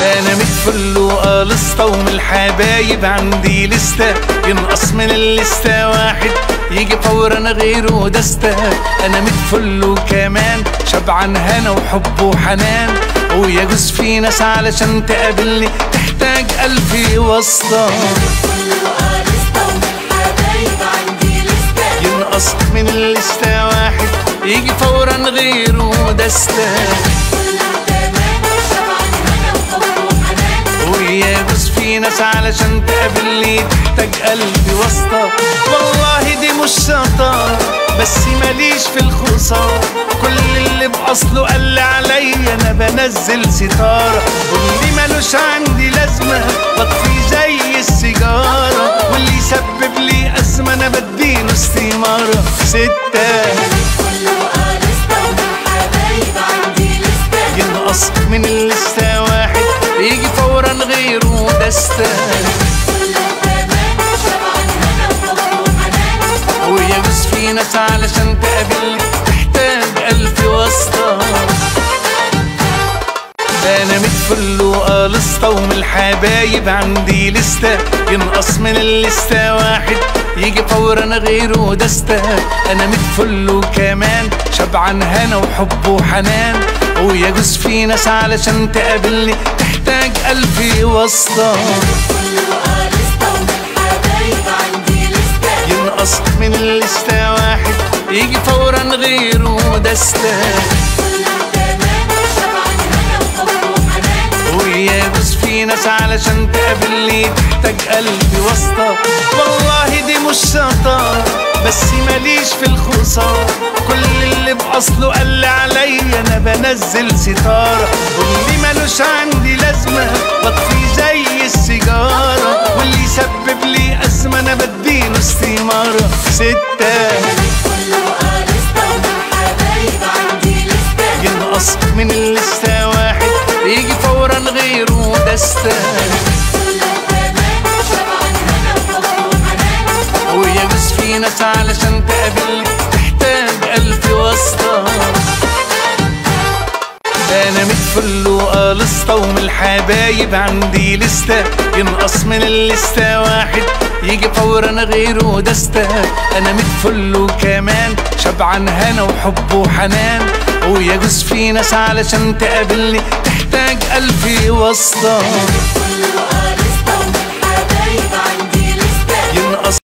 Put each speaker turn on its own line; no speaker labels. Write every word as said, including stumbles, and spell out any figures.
انا متفل وقالصة ومن الحبايب عندي لستة، ينقص من اللستة واحد يجي فورا غيره دستة. انا متفل وكمان شبعان هنا وحب وحنان، ويجوز في ناس علشان تقابلني تحتاج ألف واسطة. ينقص من اللستة واحد يجي فورا غيره دستة، ويجوز في ناس علشان تقابلني تحتاج قلبي واسطة. والله دي مش شطارة بس ماليش في الخسارة، كل اللي بأصله قال عليا أنا بنزل ستارة، واللي مالوش عندي لازمة بطفي زي السيجارة، واللي يسبب لي أزمة أنا بديله استمارة. ستة ينقص من اللستة واحد يجي فورا غيره دستة، ويجوز في ناس علشان تقابلني تحتاج ألف واسطة. أنا متفل وقالصة ومن الحبايب عندي لستة، ينقص من اللستة واحد يجي فورا غيره دستة. أنا متفل وكمان شبعان هنا وحب وحنان، ويجوز في ناس علشان تقابلني تحتاج ألف واسطة. ينقص من اللستة واحد يجي فورا غيره دستة، ويجوز في ناس علشان تقابلني تحتاج قلبي واسطة. والله دي مش شطارة بس ماليش في الخسارة، كل اللي بأصله قال عليا أنا بنزل ستارة، واللي مالوش عندي لازمة بطفي زي السيجارة، واللي يسبب لي أزمة أنا بديله استمارة. ستة ينقص من اللستة واحد يجي فورا غيره دستة، ويجوز في ناس علشان تقابلني تحتاج ألف واسطة. أنا متفل وقالصة ومن الحبايب عندي لستة، ينقص من اللستة واحد يجي فورا غيره دستة. أنا متفل وكمان شبعان هنا وحب وحنان، ويجوز في ناس علشان تقابلني تحتاج ألف واسطة.